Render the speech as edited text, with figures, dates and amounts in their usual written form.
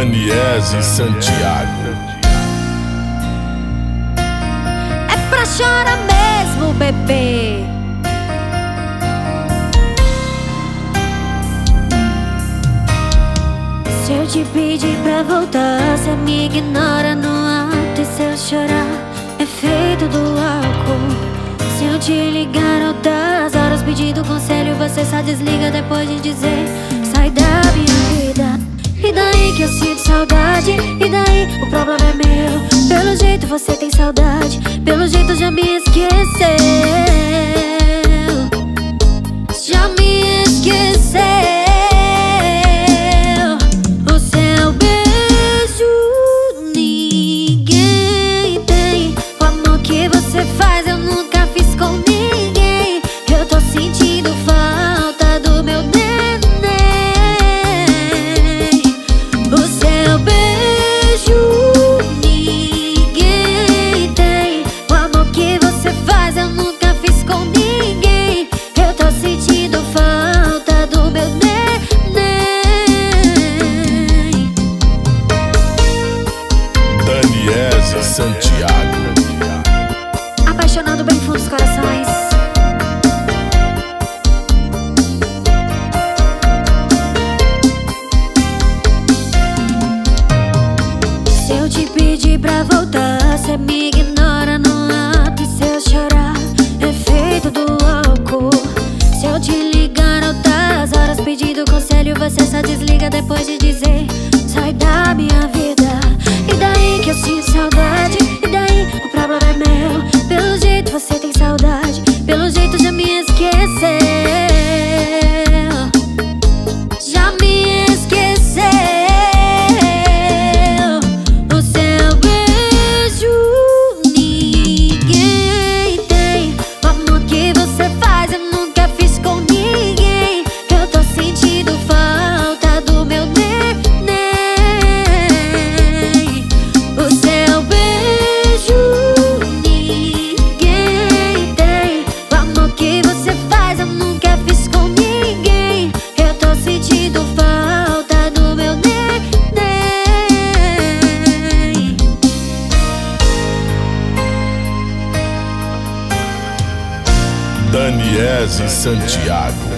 Daniese Santiago. É pra chorar mesmo, bebê. Se eu te pedir pra voltar, cê me ignora no ato. E se eu chorar, é feito do álcool. Se eu te ligar altas horas pedindo conselho, você só desliga depois de dizer: sai da minha vida. E daí que eu sinto saudade? E daí o problema é meu? Pelo jeito você tem saudade, pelo jeito já me esqueceu. Já me esqueceu. O seu beijo ninguém tem. O amor que você faz eu nunca fiz com ninguém. Eu tô sentindo falta do meu neném. O seu beijo ninguém tem. O amor que você faz eu nunca fiz com ninguém. Eu tô sentindo falta do meu neném. Daniese Santiago. Apaixonando bem fundo os corações. Se eu te pedir pra voltar, cê me ignora no ato. E se eu chorar, é feito do álcool. Se eu te ligar altas horas pedindo conselho, você só desliga depois de dizer: sai da minha vida. E daí que eu sinto saudade? E daí o problema é meu? Pelo jeito você tem saudade, pelo jeito já me esqueceu. Já me esqueceu. O seu beijo ninguém tem. O amor que você faz eu nunca fiz com ninguém. Eu tô sentindo falta do meu neném. O seu beijo ninguém tem. O amor que você faz eu nunca fiz com ninguém. Eu tô sentindo falta do meu neném. Daniese Santiago.